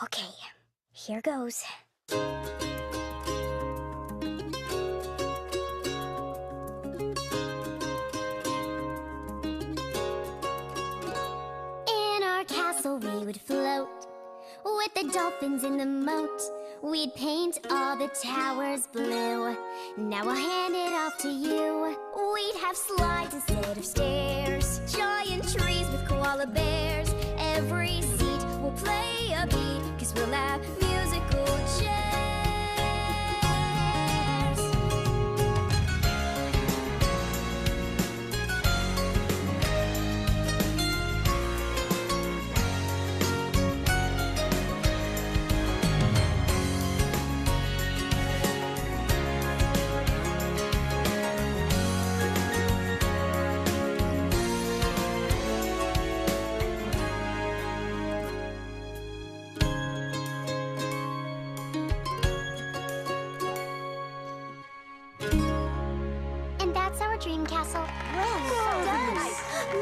Okay, here goes. In our castle we would float with the dolphins in the moat. We'd paint all the towers blue. Now I'll hand it off to you. We'd have slides instead of stairs, giant trees with koala bears. Every seat will play a beat, 'cause we'll have musical chairs. And that's our dream castle. Wow, Nice.